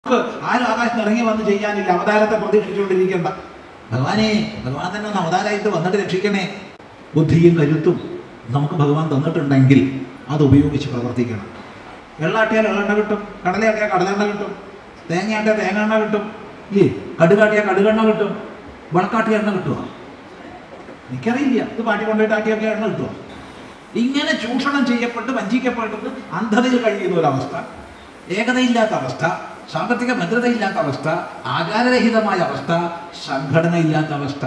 ആരും ആകാശത്ത് ഇറങ്ങി വന്ന് ചെയ്യാനില്ല. അവതാരത്തെ പ്രതീക്ഷിച്ചുകൊണ്ടിരിക്കേണ്ട. ഭഗവാനെ, ഭഗവാൻ തന്നെ ഒന്ന് അവതാരമായിട്ട് വന്നിട്ട് രക്ഷിക്കണേ. ബുദ്ധിയും കരുത്തും നമുക്ക് ഭഗവാൻ തന്നിട്ടുണ്ടെങ്കിൽ അത് ഉപയോഗിച്ച് പ്രവർത്തിക്കണം. വെള്ളാട്ടിയാൽ വെള്ളെണ്ണ കിട്ടും, കടലയാട്ടിയാൽ കടലെണ്ണ കിട്ടും, തേങ്ങയാട്ടിയാൽ തേങ്ങ കിട്ടും, ഇല്ലേ? കടുകാട്ടിയാൽ കടുകെണ്ണ കിട്ടും, വിളക്കാട്ടിയ എണ്ണ കിട്ടുമോ? എനിക്കറിയില്ല. ഇത് പാട്ടി കൊണ്ടുപോയിട്ട് ആട്ടിയൊക്കെ എണ്ണ കിട്ടുമോ? ഇങ്ങനെ ചൂഷണം ചെയ്യപ്പെട്ട് വഞ്ചിക്കപ്പെട്ടിട്ട് അന്ധതയിൽ കഴിയുന്ന ഒരവസ്ഥ, ഏകതയില്ലാത്ത അവസ്ഥ, സാമ്പത്തിക ഭദ്രതയില്ലാത്ത അവസ്ഥ, ആചാരരഹിതമായ അവസ്ഥ, സംഘടനയില്ലാത്ത അവസ്ഥ.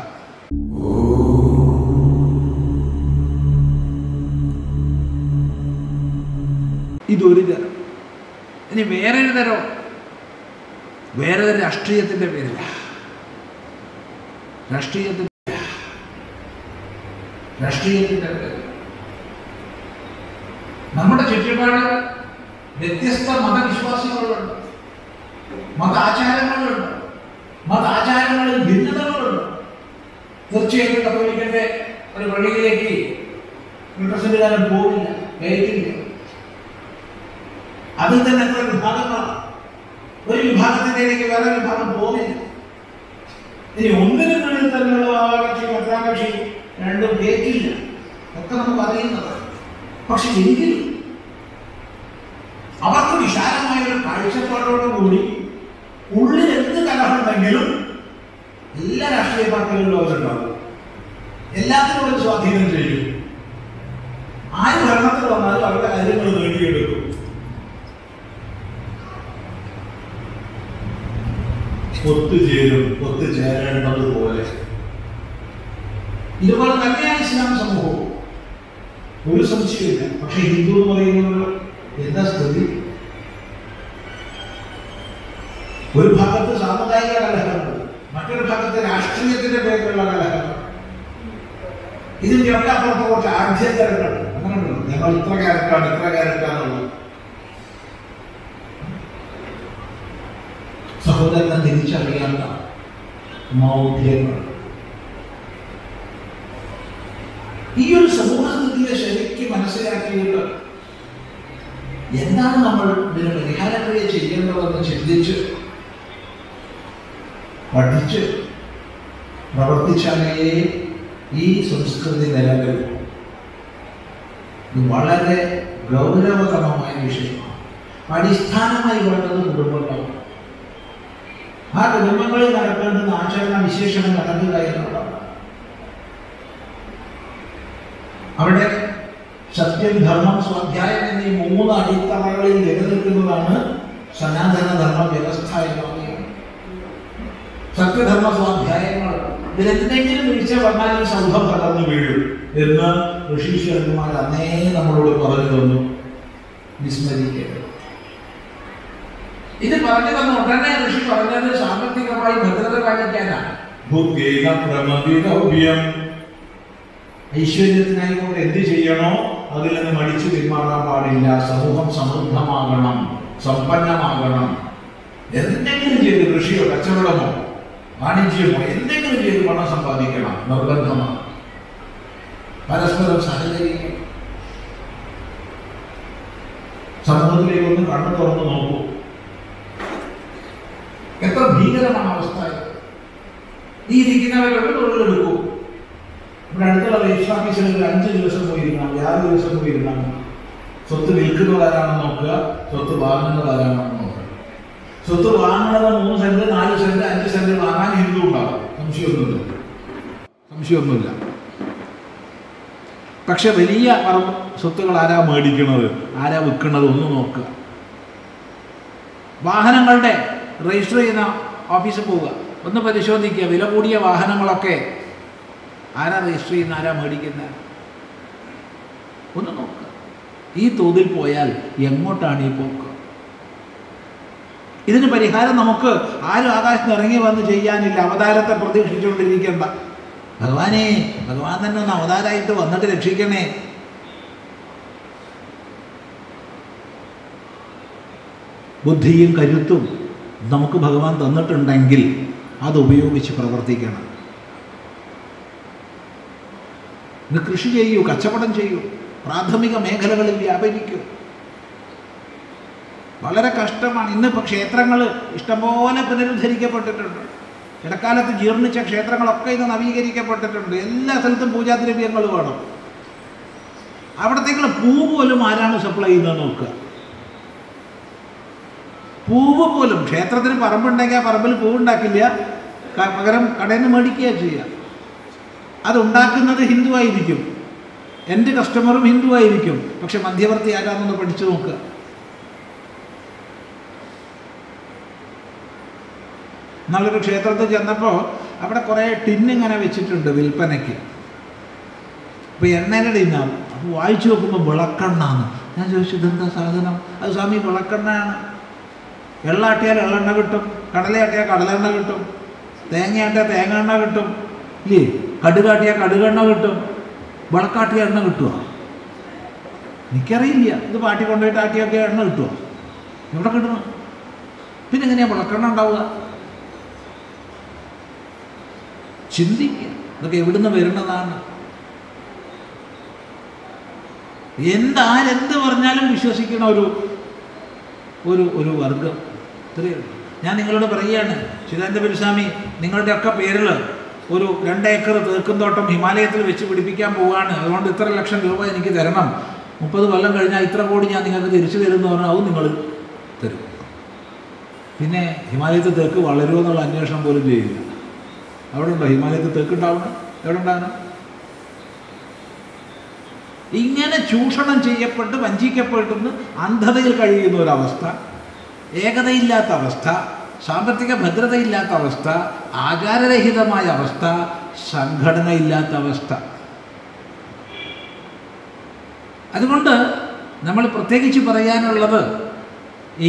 ഇതൊരു തരം. ഇനി വേറൊരു തരം, വേറെ രാഷ്ട്രീയത്തിൻ്റെ പേരില്ല. രാഷ്ട്രീയത്തിൻ്റെ പേര് നമ്മുടെ ചുറ്റുപാട് വ്യത്യസ്ത മതവിശ്വാസികളുണ്ട്, മതാചാരങ്ങളുണ്ട്, മതാചാരങ്ങളിൽ ഭിന്നതകളുണ്ട്. തീർച്ചയായിട്ടും കത്തോലിക്കന്റെ ഒരു പള്ളിയിലേക്ക് പ്രസിഡന്റുകാരൻ പോകില്ല, കയറ്റില്ല. അതിൽ തന്നെ എത്ര വിഭാഗങ്ങളാണ്. ഒരു വിഭാഗത്തിന്റെ ഇടയ്ക്ക് വേറെ വിഭാഗം പോകില്ല. ഇനി ഒന്നിനും മുന്നിൽ തന്നെയുള്ള ആകക്ഷി മറ്റാകക്ഷി രണ്ടും കേട്ടില്ല, ഒക്കെ നമുക്ക് അറിയുന്നതാണ്. പക്ഷെ എങ്കിലും അവർക്ക് വിശാലമായ ഒരു കാഴ്ചപ്പാടോടുകൂടി ഉള്ളിൽ എന്ത് കലഹമുണ്ടെങ്കിലും എല്ലാ രാഷ്ട്രീയ പാർട്ടികളിലും അവരുണ്ടാവും. എല്ലാത്തിനും ഒരു സ്വാധീനം ചെയ്യും. ആര് ഭരണത്തിൽ വന്നാലും അവരുടെ കാര്യങ്ങൾ നേടിയെടുക്കും. ഒത്തുചേരേണ്ടത് പോലെ ഇതുപോലെ തന്നെയാണ് ഇസ്ലാം സമൂഹവും. ഒരു സംശയമില്ല. പക്ഷെ ഹിന്ദു എന്ന് പറയുന്നത് എന്താ സ്ഥിതി? ഒരു ഭാഗത്ത് സാമുദായിക കലഹങ്ങൾ, മറ്റൊരു ഭാഗത്ത് രാഷ്ട്രീയത്തിന്റെ പേരിലുള്ള കലഹങ്ങൾ. ഇതിന്റെ ഒക്കെ അപ്പുറത്ത് കുറച്ച് ആഭ്യന്തരങ്ങൾ. അങ്ങനെയുണ്ടല്ലോ, ഞങ്ങൾ ഇത്ര ക്യാരക്ടറാണുള്ളത്. സഹോദരനെ തിരിച്ചറിയാത്ത മൗഢ്യങ്ങൾ. ഈ ഒരു സമൂഹസ്ഥിതിയെ ശരിക്കും മനസ്സിലാക്കിയിട്ട് എന്താണ് നമ്മൾ ഇതിന് പരിഹാരക്രിയ ചെയ്യേണ്ടതെന്ന് ചിന്തിച്ച് പഠിച്ച് പ്രവർത്തിച്ചാലേ ഈ സംസ്കൃതി നിലനിൽക്കും. ഇത് വളരെ ഗൗരവതരമായ വിഷയമാണ്. അടിസ്ഥാനമായി വേണ്ടത് കുടുംബങ്ങളാണ്. ആ കുടുംബങ്ങളിൽ നടക്കേണ്ടുന്ന ആചരണ വിശേഷങ്ങൾ നടക്കുക എന്നുള്ളതാണ്. അവിടെ സത്യം, ധർമ്മം, സ്വാധ്യായം എന്നീ 3 അടിത്തറകളിൽ നിലനിൽക്കുന്നതാണ് സനാതന ധർമ്മ വ്യവസ്ഥ എന്ന് പറയുന്നത്. സത്യധർമ്മ സ്വാധ്യായങ്ങൾ ഇതിലെന്തെങ്കിലും വീഴ്ച വന്നാൽ ഈ സൗധം തകർന്നു വീഴും എന്ന് ഋഷീശ്വരന്മാർ അന്നേ നമ്മളോട് പറഞ്ഞു തന്നു. വിസ്മരിക്കരുത്. ഇത് പറഞ്ഞു തന്ന ഉടനെ ഋഷി പറഞ്ഞത് സാമ്പത്തികമായി ഭദ്രത കാണിക്കാനാണ്. ഐശ്വര്യത്തിനായി കൊണ്ട് എന്ത് ചെയ്യണോ അതിൽ നിന്ന് മടിച്ചു പിന്മാറാൻ പാടില്ല. സമൂഹം സമൃദ്ധമാകണം, സമ്പന്നമാകണം. എന്തെങ്കിലും ചെയ്ത് കൃഷിയോ കച്ചവടമോ വാണിജ്യമോ എന്തെങ്കിലും ചെയ്ത് പണം സമ്പാദിക്കണം, നിർബന്ധമാണ്. പരസ്പരം സഹകരിക്കണം. സമൂഹത്തിലേക്ക് ഒന്ന് കണ്ണു തുറന്ന് നോക്കൂ. എത്ര ഭീകരമാണ് അവസ്ഥ. ഈ ഇരിക്കുന്നവരൊക്കെ തൊഴിലെടുക്കൂ. ഇവിടെ അടുത്തുള്ള രജിസ്റ്റർ ഓഫീസിൽ 5 ദിവസം പോയിരുന്നാൽ, 6 ദിവസം പോയിരുന്നാൽ സ്വത്ത് വിൽക്കുന്നത് ആരാണെന്ന് നോക്കുക, സ്വത്ത് വാങ്ങുന്നത് ആരാണെന്ന് നോക്കുക. സ്വത്ത് വാങ്ങുന്നത് 3 സെന്റ് 4 സെന്റ് 5 സെന്റ് വാങ്ങാൻ ഹിന്ദു ഉണ്ടാവും, സംശയമൊന്നുമില്ല. പക്ഷെ വലിയ സ്വത്തുകൾ ആരാ മേടിക്കുന്നത്, ആരാ വിൽക്കുന്നത് ഒന്ന് നോക്കുക. വാഹനങ്ങളുടെ രജിസ്റ്റർ ചെയ്യുന്ന ഓഫീസിൽ പോവുക, ഒന്ന് പരിശോധിക്കുക. വില കൂടിയ വാഹനങ്ങളൊക്കെ ആരാ രജിസ്റ്റർ ചെയ്യുന്ന, ആരാ മേടിക്കുന്ന, ഒന്ന് നോക്കുക. ഈ തോതിൽ പോയാൽ എങ്ങോട്ടാണ് ഈ പോക്ക്? ഇതിന് പരിഹാരം നമുക്ക് ആരും ആകാശത്ത് ഇറങ്ങി വന്ന് ചെയ്യാനില്ല. അവതാരത്തെ പ്രതീക്ഷിച്ചുകൊണ്ടിരിക്കേണ്ട. ഭഗവാനെ, ഭഗവാൻ തന്നെ ഒന്ന് അവതാരമായിട്ട് വന്നിട്ട് രക്ഷിക്കണേ. ബുദ്ധിയും കരുത്തും നമുക്ക് ഭഗവാൻ തന്നിട്ടുണ്ടെങ്കിൽ അത് ഉപയോഗിച്ച് പ്രവർത്തിക്കണം. ഇത് കൃഷി ചെയ്യൂ, കച്ചവടം ചെയ്യൂ, പ്രാഥമിക മേഖലകളിൽ വ്യാപരിക്കൂ. വളരെ കഷ്ടമാണ്. ഇന്നിപ്പോൾ ക്ഷേത്രങ്ങൾ ഇഷ്ടംപോലെ പുനരുദ്ധരിക്കപ്പെട്ടിട്ടുണ്ട്. ഇടക്കാലത്ത് ജീർണിച്ച ക്ഷേത്രങ്ങളൊക്കെ ഇന്ന് നവീകരിക്കപ്പെട്ടിട്ടുണ്ട്. എല്ലാ സ്ഥലത്തും പൂജാദ്രവ്യങ്ങൾ വേണം. അവിടത്തേക്കുള്ള പൂവ് പോലും ആരാണ് സപ്ലൈ ചെയ്യുന്നത് നോക്കുക. പൂവ് പോലും ക്ഷേത്രത്തിന് പറമ്പുണ്ടെങ്കിൽ ആ പറമ്പിൽ പൂവുണ്ടാക്കില്ല, പകരം കടയിൽ നിന്ന് മേടിക്കുക ചെയ്യുക. അതുണ്ടാക്കുന്നത് ഹിന്ദു ആയിരിക്കും, എൻ്റെ കസ്റ്റമറും ഹിന്ദു ആയിരിക്കും. പക്ഷെ മധ്യവർത്തി ആരാന്നൊന്ന് പഠിച്ചു നോക്കുക. നല്ലൊരു ക്ഷേത്രത്തിൽ ചെന്നപ്പോൾ അവിടെ കുറേ ടിന്നിങ്ങനെ വെച്ചിട്ടുണ്ട് വിൽപ്പനയ്ക്ക്. അപ്പോൾ എണ്ണയുടെ ടിന്നാണ്. അപ്പോൾ വായിച്ചു നോക്കുമ്പോൾ വിളക്കെണ്ണാണ്. ഞാൻ ചോദിച്ചു ഇതെന്താ സാധനം? അത് സ്വാമി വിളക്കെണ്ണയാണ്. എള്ളാട്ടിയാൽ എള്ളെണ്ണ കിട്ടും, കടലയാട്ടിയാൽ കടലെണ്ണ കിട്ടും, തേങ്ങയാട്ടിയാൽ തേങ്ങ എണ്ണ കിട്ടും, ഇല്ലേ? കടുകാട്ടിയാൽ കടുകെണ്ണ കിട്ടും, വിളക്കാട്ടിയ എണ്ണ കിട്ടുമോ? എനിക്കറിയില്ല. ഇത് പാട്ടി കൊണ്ടുപോയിട്ട് ആട്ടിയൊക്കെ എണ്ണ കിട്ടുമോ? എവിടെ കിട്ടണം? പിന്നെ എങ്ങനെയാണ് വിളക്കെണ്ണ ഉണ്ടാവുക? ചിന്തിക്കുക. ഇതൊക്കെ എവിടുന്ന് വരുന്നതാണ്? ആരെന്ത് പറഞ്ഞാലും വിശ്വസിക്കണ ഒരു ഒരു ഒരു വർഗം. ഇത്രയേ ഉള്ളൂ. ഞാൻ നിങ്ങളോട് പറയുകയാണ്, ചിദാനന്ദപുരസ്വാമി നിങ്ങളുടെയൊക്കെ പേരിൽ ഒരു 2 ഏക്കർ തേക്കും തോട്ടം ഹിമാലയത്തിൽ വെച്ച് പിടിപ്പിക്കാൻ പോവുകയാണ്, അതുകൊണ്ട് ഇത്ര ലക്ഷം രൂപ എനിക്ക് തരണം, 30 കൊല്ലം കഴിഞ്ഞാൽ ഇത്ര കോടി ഞാൻ നിങ്ങൾക്ക് തിരിച്ചു തരുമെന്ന് പറഞ്ഞാൽ അതും നിങ്ങൾ തരും. പിന്നെ ഹിമാലയത്തിൽ തേക്ക് വളരുമോ എന്നുള്ള അന്വേഷണം പോലും ചെയ്യില്ല. അവിടെ ഉണ്ടോ ഹിമാലയത്തിൽ തേക്ക് ഉണ്ടാവണം? എവിടെ ഉണ്ടാകണം? ഇങ്ങനെ ചൂഷണം ചെയ്യപ്പെട്ട് വഞ്ചിക്കപ്പെട്ടുന്ന അന്ധതയിൽ കഴിയുന്ന ഒരവസ്ഥ, ഏകതയില്ലാത്ത അവസ്ഥ, സാമ്പത്തിക ഭദ്രതയില്ലാത്ത അവസ്ഥ, ആചാരരഹിതമായ അവസ്ഥ, സംഘടനയില്ലാത്ത അവസ്ഥ. അതുകൊണ്ട് നമ്മൾ പ്രത്യേകിച്ച് പറയാനുള്ളത് ഈ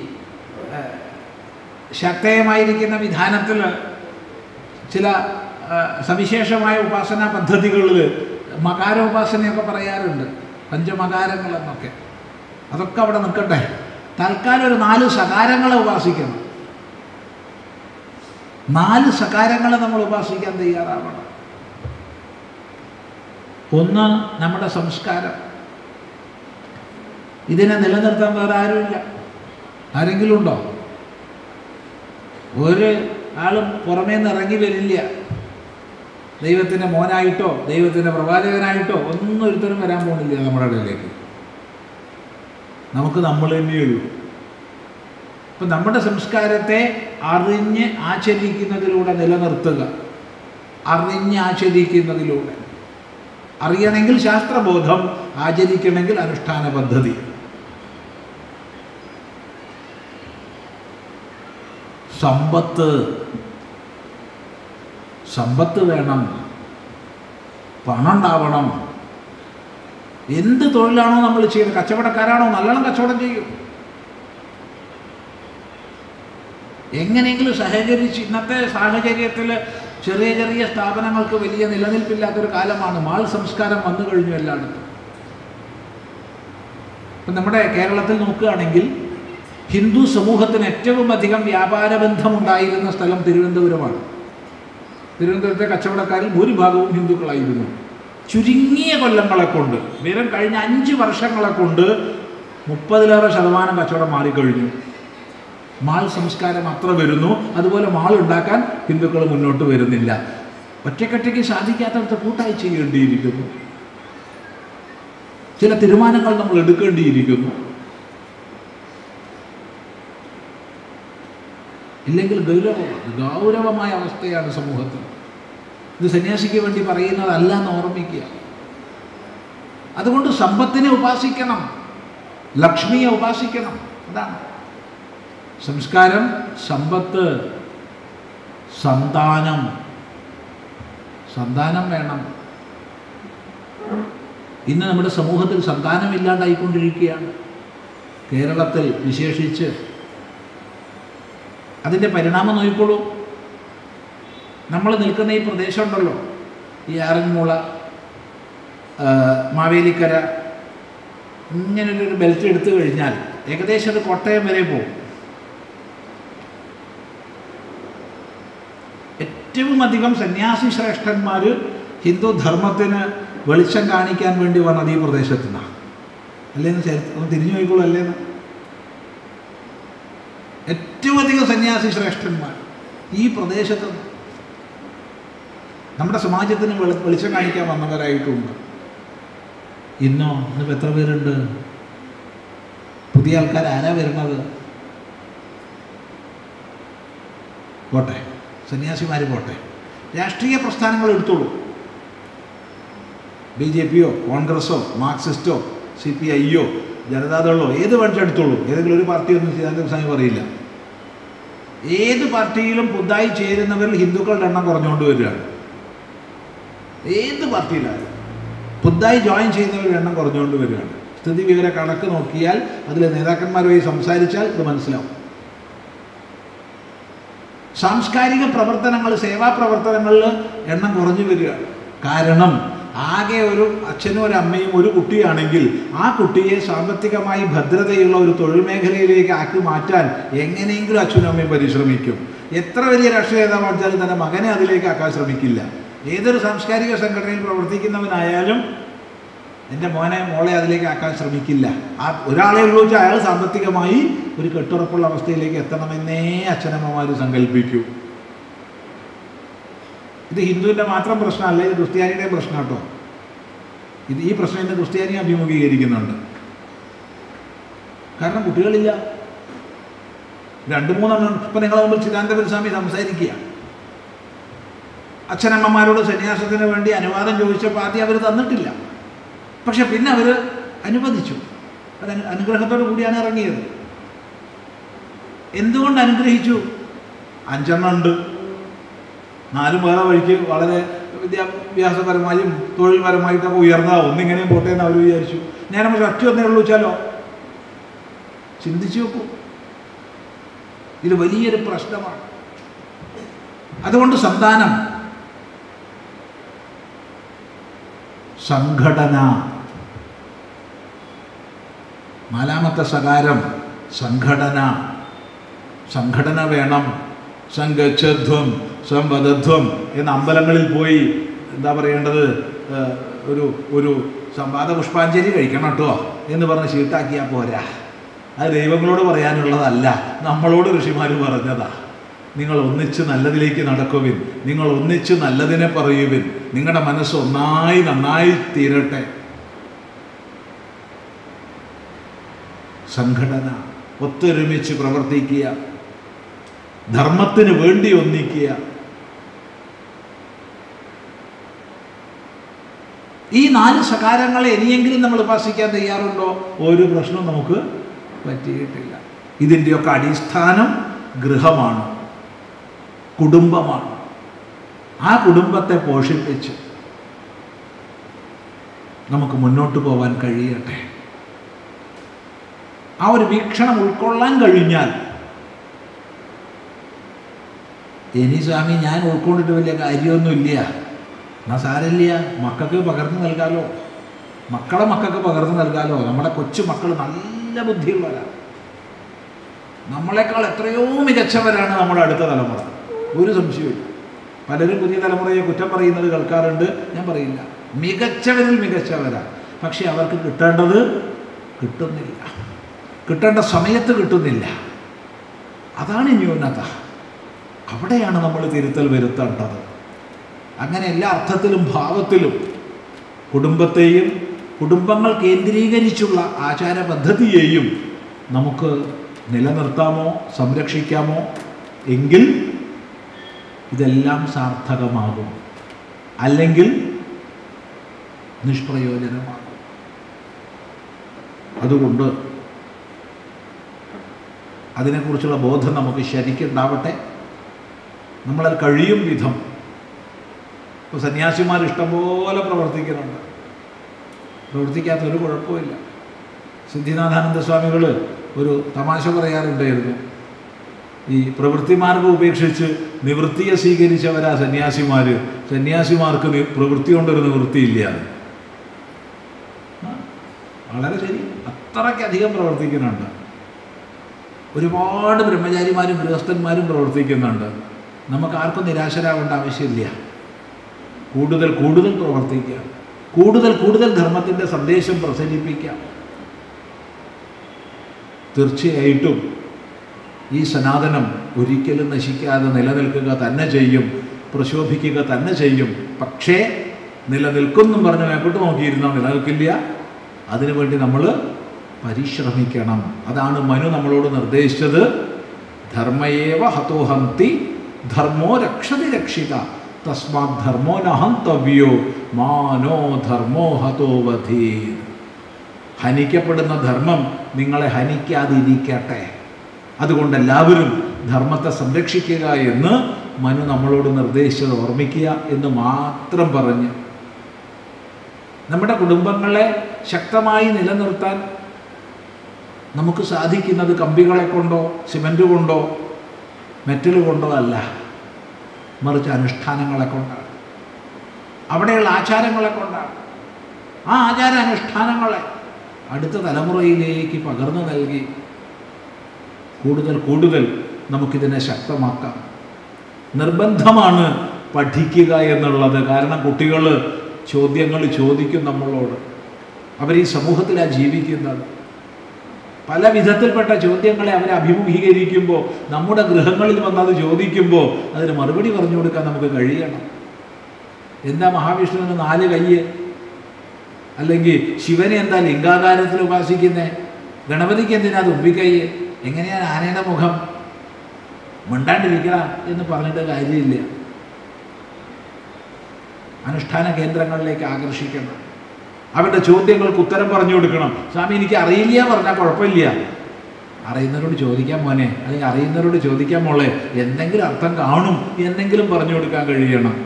ശക്തമായിരിക്കുന്ന വിധാനത്തിൽ ചില സവിശേഷമായ ഉപാസനാ പദ്ധതികളിൽ മകാരോപാസനയൊക്കെ പറയാറുണ്ട്, പഞ്ചമകാരങ്ങളെന്നൊക്കെ. അതൊക്കെ അവിടെ നിൽക്കട്ടെ. തൽക്കാലം ഒരു 4 സകാരങ്ങളെ ഉപാസിക്കണം. 4 സകാരങ്ങളെ നമ്മൾ ഉപാസിക്കാൻ തയ്യാറാവണം. ഒന്ന് നമ്മുടെ സംസ്കാരം. ഇതിനെ നിലനിർത്താൻ വേറെ ആരുമില്ല. ആരെങ്കിലും ഉണ്ടോ? ഒരു ആളും പുറമേ നിന്ന് ഇറങ്ങി വരില്ല. ദൈവത്തിൻ്റെ മോനായിട്ടോ ദൈവത്തിൻ്റെ പ്രവാചകനായിട്ടോ ഒന്നും ഒരുത്തരും വരാൻ പോകുന്നില്ല നമ്മുടെ ഇടയിലേക്ക്. നമുക്ക് നമ്മൾ തന്നെയുള്ളൂ. അപ്പം നമ്മുടെ സംസ്കാരത്തെ അറിഞ്ഞ് ആചരിക്കുന്നതിലൂടെ നിലനിർത്തുക. അറിഞ്ഞ് ആചരിക്കുന്നതിലൂടെ. അറിയണമെങ്കിൽ ശാസ്ത്രബോധം, ആചരിക്കണമെങ്കിൽ അനുഷ്ഠാന പദ്ധതി. സമ്പത്ത് വേണം, പണം ഉണ്ടാവണം. എന്ത് തൊഴിലാണോ നമ്മൾ ചെയ്യുന്നത്, കച്ചവടക്കാരാണോ നല്ലോണം കച്ചവടം ചെയ്യും. എങ്ങനെയെങ്കിലും സഹകരിച്ച്. ഇന്നത്തെ സാഹചര്യത്തിൽ ചെറിയ ചെറിയ സ്ഥാപനങ്ങൾക്ക് വലിയ നിലനിൽപ്പില്ലാത്തൊരു കാലമാണ്. മാൾ സംസ്കാരം വന്നു കഴിഞ്ഞു എല്ലായിടത്തും. ഇപ്പം നമ്മുടെ കേരളത്തിൽ നോക്കുകയാണെങ്കിൽ ഹിന്ദു സമൂഹത്തിന് ഏറ്റവും അധികം വ്യാപാര ബന്ധമുണ്ടായിരുന്ന സ്ഥലം തിരുവനന്തപുരമാണ്. തിരുവനന്തപുരത്തെ കച്ചവടക്കാരിൽ ഭൂരിഭാഗവും ഹിന്ദുക്കളായിരുന്നു. ചുരുങ്ങിയ കൊല്ലങ്ങളെ കൊണ്ട്, വെറും കഴിഞ്ഞ 5 വർഷങ്ങളെ കൊണ്ട് 30% കച്ചവടം മാറിക്കഴിഞ്ഞു. മാൾ സംസ്കാരം അത്ര വരുന്നു. അതുപോലെ മാൾ ഉണ്ടാക്കാൻ ഹിന്ദുക്കൾ മുന്നോട്ട് വരുന്നില്ല. ഒറ്റയ്ക്കൊറ്റയ്ക്ക് സാധിക്കാത്തടത്ത് കൂട്ടായി ചെയ്യേണ്ടിയിരിക്കുന്നു. ചില തീരുമാനങ്ങൾ നമ്മൾ എടുക്കേണ്ടിയിരിക്കുന്നു. ഇല്ലെങ്കിൽ ഗൗരവമായ അവസ്ഥയാണ് സമൂഹത്തിൽ. ഇത് സന്യാസിക്ക് വേണ്ടി പറയുന്നതല്ല എന്ന് ഓർമ്മിക്കുക. അതുകൊണ്ട് സമ്പത്തിനെ ഉപാസിക്കണം, ലക്ഷ്മിയെ ഉപാസിക്കണം. അതാണ് സംസ്കാരം. സമ്പത്ത്, സന്താനം വേണം. ഇന്ന് നമ്മുടെ സമൂഹത്തിൽ സന്താനമില്ലാണ്ടായിക്കൊണ്ടിരിക്കുകയാണ്. കേരളത്തിൽ വിശേഷിച്ച്. അതിൻ്റെ പരിണാമം നോക്കിക്കോളൂ. നമ്മൾ നിൽക്കുന്ന ഈ പ്രദേശം ഉണ്ടല്ലോ, ഈ ആറന്മുള, മാവേലിക്കര, ഇങ്ങനൊരു ബെൽറ്റ് എടുത്തു കഴിഞ്ഞാൽ ഏകദേശം ഒരു കോട്ടയം വരെ പോകും. ഏറ്റവും അധികം സന്യാസി ശ്രേഷ്ഠന്മാർ ഹിന്ദു ധർമ്മത്തിന് വെളിച്ചം കാണിക്കാൻ വേണ്ടി വന്നത് ഈ പ്രദേശത്തു നിന്നാണ്. അല്ലേന്ന് ഒന്ന് തിരിഞ്ഞു നോക്കിക്കോളൂ. അല്ലേന്ന് സന്യാസി ശ്രേഷ്ഠന്മാർ ഈ പ്രദേശത്ത് നമ്മുടെ സമാജത്തിന് വെളിച്ചം കാണിക്കാൻ വന്നവരായിട്ടുണ്ട്. ഇന്നിപ്പോൾ എത്ര പേരുണ്ട്? പുതിയ ആൾക്കാർ ആരാ വരുന്നത്? പോട്ടെ, സന്യാസിമാർ പോട്ടെ, രാഷ്ട്രീയ പ്രസ്ഥാനങ്ങൾ എടുത്തോളൂ. BJPയോ കോൺഗ്രസ്സോ മാർക്സിസ്റ്റോ CPIയോ ജനതാദളോ ഏത് വേണമെങ്കിലും എടുത്തോളൂ. ഏതെങ്കിലും ഒരു പാർട്ടിയൊന്നും സിദ്ധാന്ത സ്വാമി പറയില്ല. ഏത് പാർട്ടിയിലും പുതുതായി ചേരുന്നവരിൽ ഹിന്ദുക്കളുടെ എണ്ണം കുറഞ്ഞുകൊണ്ട് വരികയാണ്. ഏത് പാർട്ടിയിലായാലും പുതുതായി ജോയിൻ ചെയ്യുന്നവരുടെ എണ്ണം കുറഞ്ഞുകൊണ്ട് വരികയാണ്. സ്ഥിതി വിവര കണക്ക് നോക്കിയാൽ, അതിലെ നേതാക്കന്മാരുമായി സംസാരിച്ചാൽ ഇത് മനസ്സിലാവും. സാംസ്കാരിക പ്രവർത്തനങ്ങൾ, സേവാ പ്രവർത്തനങ്ങളിൽ എണ്ണം കുറഞ്ഞു വരികയാണ്. കാരണം ആകെ ഒരു അച്ഛനും ഒരു അമ്മയും ഒരു കുട്ടിയാണെങ്കിൽ ആ കുട്ടിയെ സാമ്പത്തികമായി ഭദ്രതയുള്ള ഒരു തൊഴിൽ മേഖലയിലേക്ക് ആക്കി മാറ്റാൻ എങ്ങനെയെങ്കിലും അച്ഛനും അമ്മയും പരിശ്രമിക്കും. എത്ര വലിയ രാഷ്ട്രീയ നേതാവാണെച്ചാലും തന്നെ മകനെ അതിലേക്ക് ആക്കാൻ ശ്രമിക്കില്ല. ഏതൊരു സാംസ്കാരിക സംഘടനയിൽ പ്രവർത്തിക്കുന്നവനായാലും എൻ്റെ മോളെ അതിലേക്ക് ആക്കാൻ ശ്രമിക്കില്ല. ആ ഒരാളെ ഉപയോഗിച്ച് അയാൾ സാമ്പത്തികമായി ഒരു കെട്ടുറപ്പുള്ള അവസ്ഥയിലേക്ക് എത്തണമെന്നേ അച്ഛനമ്മമാർ സങ്കല്പിക്കൂ. ഇത് ഹിന്ദുവിൻ്റെ മാത്രം പ്രശ്നമല്ല, ഇത് ക്രിസ്ത്യാനിയുടെയും പ്രശ്നം കേട്ടോ. ഈ പ്രശ്നം ഇന്ന് ക്രിസ്ത്യാനിയെ അഭിമുഖീകരിക്കുന്നുണ്ട്. കാരണം കുട്ടികളില്ല. 2-3 ഇപ്പം നിങ്ങളെ മുമ്പിൽ ചിദാനന്ദപുരി സ്വാമി സംസാരിക്കുക. അച്ഛനമ്മമാരോട് സന്യാസത്തിന് വേണ്ടി അനുവാദം ചോദിച്ചപ്പോൾ ആദ്യം അവർ തന്നിട്ടില്ല. പക്ഷെ പിന്നെ അവർ അനുവദിച്ചു. അത് അനുഗ്രഹത്തോടു കൂടിയാണ് ഇറങ്ങിയത്. എന്തുകൊണ്ട് അനുഗ്രഹിച്ചു? 5 എണ്ണം ഉണ്ട്. 4 വേറെ വഴിക്ക് വളരെ വിദ്യാഭ്യാസപരമായും തൊഴിൽപരമായിട്ടൊക്കെ ഉയർന്നതാവും. ഒന്നിങ്ങനെയും പോട്ടെ എന്ന് അവർ വിചാരിച്ചു. ഞാൻ നമ്മൾ ഒറ്റ ഒന്നേ ഉള്ളൂ വെച്ചാലോ? ചിന്തിച്ചു നോക്കൂ. ഇത് വലിയൊരു പ്രശ്നമാണ്. അതുകൊണ്ട് സന്താനം, സംഘടന, 4ാമത്തെ സകാരം സംഘടന. സംഘടന വേണം. സംഘച്ഛധ്വം സംവദധ്വം എന്ന അമ്പലങ്ങളിൽ പോയി എന്താ പറയേണ്ടത്, ഒരു സംവാദ പുഷ്പാഞ്ജലി കഴിക്കണം കേട്ടോ എന്ന് പറഞ്ഞ് ചീട്ടാക്കിയാൽ പോരാ. അത് ദൈവങ്ങളോട് പറയാനുള്ളതല്ല, നമ്മളോട് ഋഷിമാർ പറഞ്ഞതാ. നിങ്ങൾ ഒന്നിച്ച് നല്ലതിലേക്ക് നടക്കുവിൻ, നിങ്ങൾ ഒന്നിച്ച് നല്ലതിനെ പറയുവിൻ, നിങ്ങളുടെ മനസ്സ് നന്നായി തീരട്ടെ. സംഘടന, ഒത്തൊരുമിച്ച് പ്രവർത്തിക്കുക, ധർമ്മത്തിന് വേണ്ടി ഒന്നിക്കുക. ഈ 4 സകാരങ്ങളെ ഇനിയെങ്കിലും നമ്മൾ ഉപാസിക്കാൻ തയ്യാറുണ്ടോ? ഒരു പ്രശ്നവും നമുക്ക് പറ്റിയിട്ടില്ല. ഇതിൻ്റെയൊക്കെ അടിസ്ഥാനം ഗൃഹമാണ്, കുടുംബമാണ്. ആ കുടുംബത്തെ പോഷിപ്പിച്ച് നമുക്ക് മുന്നോട്ട് പോകാൻ കഴിയട്ടെ. ആ ഒരു വീക്ഷണം ഉൾക്കൊള്ളാൻ കഴിഞ്ഞാൽ, ഇനി സ്വാമി ഞാൻ ഉൾക്കൊണ്ടിട്ട് വലിയ കാര്യമൊന്നുമില്ല, എന്നാൽ സാരമില്ല, മക്കൾക്ക് പകർന്നു നൽകാലോ, മക്കൾക്ക് പകർന്നു നൽകാലോ. നമ്മുടെ കൊച്ചു മക്കൾ നല്ല ബുദ്ധിയുള്ളവരാണ്. നമ്മളെക്കാൾ എത്രയോ മികച്ചവരാണ് നമ്മുടെ അടുത്ത തലമുറ, ഒരു സംശയവും. പലരും പുതിയ തലമുറയെ കുറ്റം പറയുന്നത് കേൾക്കാറുണ്ട്. ഞാൻ പറയില്ല, മികച്ചവരിൽ മികച്ചവരാണ്. പക്ഷെ അവർക്ക് കിട്ടേണ്ടത് കിട്ടുന്നില്ല, കിട്ടേണ്ട സമയത്ത് കിട്ടുന്നില്ല. അതാണ് ന്യൂനത. അവിടെയാണ് നമ്മൾ തിരുത്തൽ വരുത്തേണ്ടത്. അങ്ങനെ എല്ലാ അർത്ഥത്തിലും ഭാവത്തിലും കുടുംബത്തെയും കുടുംബങ്ങൾ കേന്ദ്രീകരിച്ചുള്ള ആചാര പദ്ധതിയെയും നമുക്ക് നിലനിർത്താമോ, സംരക്ഷിക്കാമോ എങ്കിൽ ഇതെല്ലാം സാർത്ഥകമാകും. അല്ലെങ്കിൽ നിഷ്പ്രയോജനമാകും. അതുകൊണ്ട് അതിനെക്കുറിച്ചുള്ള ബോധം നമുക്ക് ശരിക്കുണ്ടാവട്ടെ. നമ്മളത് കഴിയും വിധം. ഇപ്പോൾ സന്യാസിമാർ ഇഷ്ടംപോലെ പ്രവർത്തിക്കുന്നുണ്ട്, പ്രവർത്തിക്കാത്തൊരു കുഴപ്പമില്ല. സിദ്ധിനാഥാനന്ദ സ്വാമികൾ ഒരു തമാശ പറയാറുണ്ടായിരുന്നു. ഈ പ്രവൃത്തിമാർഗം ഉപേക്ഷിച്ച് നിവൃത്തിയെ സ്വീകരിച്ചവരാ സന്യാസിമാർ. സന്യാസിമാർക്ക് പ്രവൃത്തി കൊണ്ടൊരു നിവൃത്തിയില്ല. വളരെ ശരി, അത്രയ്ക്കധികം പ്രവർത്തിക്കുന്നുണ്ട്. ഒരുപാട് ബ്രഹ്മചാരിമാരും ഗൃഹസ്ഥന്മാരും പ്രവർത്തിക്കുന്നുണ്ട്. നമുക്ക് ആർക്കും നിരാശരാവേണ്ട ആവശ്യമില്ല. കൂടുതൽ കൂടുതൽ പ്രവർത്തിക്കുക, കൂടുതൽ ധർമ്മത്തിൻ്റെ സന്ദേശം പ്രസരിപ്പിക്കാം. തീർച്ചയായിട്ടും ഈ സനാതനം ഒരിക്കലും നശിക്കാതെ നിലനിൽക്കുക തന്നെ ചെയ്യും, പ്രശോഭിക്കുക തന്നെ ചെയ്യും. പക്ഷേ നിലനിൽക്കുമെന്നും പറഞ്ഞ് മേപ്പോട്ട് നോക്കിയിരുന്നാൽ നിലനിൽക്കില്ല. അതിനുവേണ്ടി നമ്മൾ പരിശ്രമിക്കണം. അതാണ് മനു നമ്മളോട് നിർദ്ദേശിച്ചത്. ധർമ്മയേവ ഹതോഹന്തി ധർമ്മോ രക്ഷതി രക്ഷിത തസ്മാത് ധർമ്മോ നഹന്തവ്യോ മാനോ ധർമ്മോ ഹതോവധീ. ഹനിക്കപ്പെടുന്ന ധർമ്മം നിങ്ങളെ ഹനിക്കാതിരിക്കട്ടെ. അതുകൊണ്ട് എല്ലാവരും ധർമ്മത്തെ സംരക്ഷിക്കുക എന്ന് മനു നമ്മളോട് നിർദ്ദേശിച്ചത് ഓർമ്മിക്കുക എന്ന് മാത്രം പറഞ്ഞ് നമ്മുടെ കുടുംബങ്ങളെ ശക്തമായി നിലനിർത്താൻ നമുക്ക് സാധിക്കുന്നത് കമ്പികളെ കൊണ്ടോ സിമൻറ്റ് കൊണ്ടോ മെറ്റൽ കൊണ്ടോ അല്ല, മറിച്ച് അനുഷ്ഠാനങ്ങളെ കൊണ്ടാണ്, അവിടെയുള്ള ആചാരങ്ങളെ കൊണ്ടാണ്. ആ ആചാരാനുഷ്ഠാനങ്ങളെ അടുത്ത തലമുറയിലേക്ക് പകർന്നു നൽകി കൂടുതൽ കൂടുതൽ നമുക്കിതിനെ ശക്തമാക്കാം. നിർബന്ധമാണ് പഠിക്കുക എന്നുള്ളത്. കാരണം കുട്ടികൾ ചോദ്യങ്ങൾ ചോദിക്കും നമ്മളോട്. അവർ ഈ സമൂഹത്തിലാണ് ജീവിക്കുന്നത്. പല വിധത്തിൽപ്പെട്ട ചോദ്യങ്ങളെ അവർ അഭിമുഖീകരിക്കുമ്പോൾ, നമ്മുടെ ഗൃഹങ്ങളിൽ വന്നത് ചോദിക്കുമ്പോൾ അതിന് മറുപടി പറഞ്ഞു കൊടുക്കാൻ നമുക്ക് കഴിയണം. എന്താ മഹാവിഷ്ണുവിന് 4 കയ്യ്? അല്ലെങ്കിൽ ശിവനെ എന്താ ലിംഗാകാരത്തിൽ ഉപാസിക്കുന്നത്? ഗണപതിക്ക് എന്തിനാ തുമ്പിക്കയ്യ്? എങ്ങനെയാണ് ആനയുടെ മുഖം? മിണ്ടാണ്ടിരിക്കുക എന്ന് പറഞ്ഞിട്ട് കാര്യമില്ല. അനുഷ്ഠാന കേന്ദ്രങ്ങളിലേക്ക് ആകർഷിക്കണം. അവരുടെ ചോദ്യങ്ങൾക്ക് ഉത്തരം പറഞ്ഞു കൊടുക്കണം. സ്വാമി എനിക്ക് അറിയില്ല പറഞ്ഞാൽ കുഴപ്പമില്ല, അറിയുന്നവരോട് ചോദിക്കാൻ മോനെ, അല്ലെങ്കിൽ അറിയുന്നവരോട് ചോദിക്കാൻ മോളെ, എന്തെങ്കിലും അർത്ഥം കാണും എന്നെങ്കിലും പറഞ്ഞു കൊടുക്കാൻ കഴിയണം.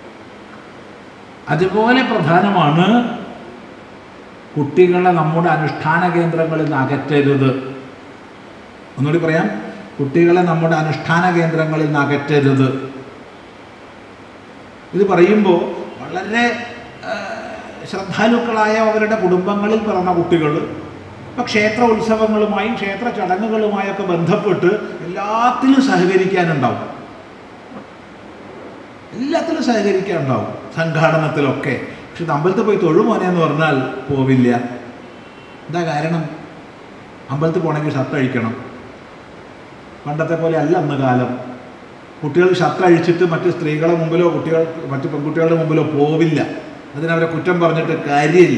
അതുപോലെ പ്രധാനമാണ് കുട്ടികളെ നമ്മുടെ അനുഷ്ഠാന കേന്ദ്രങ്ങളിൽ നിന്ന് അകറ്റരുത്. ഒന്നുകൂടി പറയാം, കുട്ടികളെ നമ്മുടെ അനുഷ്ഠാന കേന്ദ്രങ്ങളിൽ നിന്ന് അകറ്റരുത്. ഇത് പറയുമ്പോൾ വളരെ ശ്രദ്ധാലുക്കളായ അവരുടെ കുടുംബങ്ങളിൽ പിറന്ന കുട്ടികൾ ഇപ്പം ക്ഷേത്ര ഉത്സവങ്ങളുമായും ക്ഷേത്ര ചടങ്ങുകളുമായൊക്കെ ബന്ധപ്പെട്ട് എല്ലാത്തിലും സഹകരിക്കാനുണ്ടാവും. എല്ലാത്തിലും സഹകരിക്കാനുണ്ടാവും, സംഘാടനത്തിലൊക്കെ. പക്ഷെ അമ്പലത്തിൽ പോയി തൊഴുമോനെ എന്ന് പറഞ്ഞാൽ പോവില്ല. എന്താ കാരണം? അമ്പലത്തിൽ പോകണമെങ്കിൽ ഷർട്ട് അഴിക്കണം. പണ്ടത്തെ പോലെ അല്ല അന്ന് കാലം. കുട്ടികൾ ഷർട്ട് അഴിച്ചിട്ട് മറ്റ് സ്ത്രീകളുടെ മുമ്പിലോ മറ്റ് പെൺകുട്ടികളുടെ മുമ്പിലോ പോവില്ല. അതിനവരെ കുറ്റം പറഞ്ഞിട്ട് കാര്യമില്ല.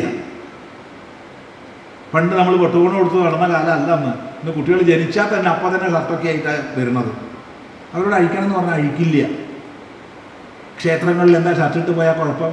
പണ്ട് നമ്മൾ പൊട്ടുകൂണ് കൊടുത്ത് നടന്ന കാലം അല്ല അന്ന്. ഇന്ന് കുട്ടികൾ ജനിച്ചാൽ തന്നെ അപ്പം തന്നെ ഷർട്ടൊക്കെ ആയിട്ടാണ് വരുന്നത്. അവരോട് അഴിക്കണം എന്ന് പറഞ്ഞാൽ അഴിക്കില്ല. ക്ഷേത്രങ്ങളിൽ എന്താ ഷർട്ടിട്ട് പോയാൽ കുഴപ്പം?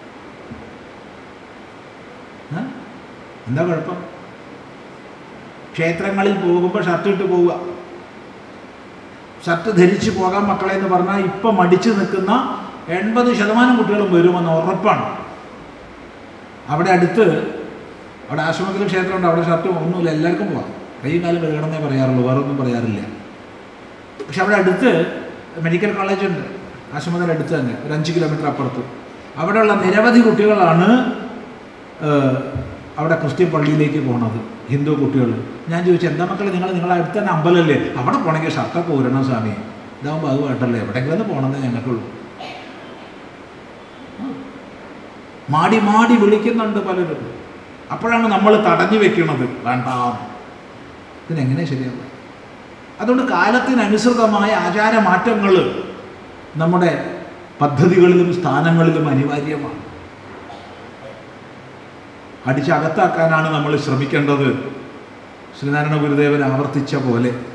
എന്താ കുഴപ്പം? ക്ഷേത്രങ്ങളിൽ പോകുമ്പോൾ ഷർട്ടിട്ട് പോവുക, ഷർട്ട് ധരിച്ച് പോകാൻ മക്കളെ എന്ന് പറഞ്ഞാൽ ഇപ്പം മടിച്ചു നിൽക്കുന്ന 80% കുട്ടികളും വരുമെന്ന് ഉറപ്പാണ്. അവിടെ അടുത്ത്, അവിടെ ആശ്രമത്തിൽ ക്ഷേത്രമുണ്ട്, അവിടെ ഷർട്ടും ഒന്നുമില്ല, എല്ലാവർക്കും പോകാം. കൈയും കാലം കഴുകണമെന്നേ പറയാറുള്ളൂ, വേറെ ഒന്നും പറയാറില്ല. പക്ഷെ അവിടെ അടുത്ത് മെഡിക്കൽ കോളേജുണ്ട്, ആശ്രമത്തിൻ്റെ അടുത്ത് തന്നെ, ഒരു 5 കിലോമീറ്റർ അപ്പുറത്ത്. അവിടെയുള്ള നിരവധി കുട്ടികളാണ് അവിടെ ക്രിസ്ത്യൻ പള്ളിയിലേക്ക് പോണത്, ഹിന്ദു കുട്ടികൾ. ഞാൻ ചോദിച്ചു, എന്താ മക്കളെ നിങ്ങളെ അടുത്ത് തന്നെ അമ്പലമല്ലേ, അവിടെ പോകണമെങ്കിൽ ഷർട്ടൊക്കെ ഊരണം സ്വാമി, ഇതാകുമ്പോൾ അത് വേണ്ടല്ലേ, എവിടെയെങ്കിലും പോകണമെന്നേ ഞങ്ങൾക്കുള്ളൂ. മാടി മാടി വിളിക്കുന്നുണ്ട് പലരും. അപ്പോഴാണ് നമ്മൾ തടഞ്ഞു വെക്കുന്നത്, വേണ്ട, ഇതിനെങ്ങനെ ശരിയാവുക? അതുകൊണ്ട് കാലത്തിനനുസൃതമായ ആചാരമാറ്റങ്ങൾ നമ്മുടെ പദ്ധതികളിലും സ്ഥാനങ്ങളിലും അനിവാര്യമാണ്. അടിച്ചകത്താക്കാനാണ് നമ്മൾ ശ്രമിക്കേണ്ടത്. ശ്രീനാരായണ ഗുരുദേവൻ ആവർത്തിച്ച പോലെ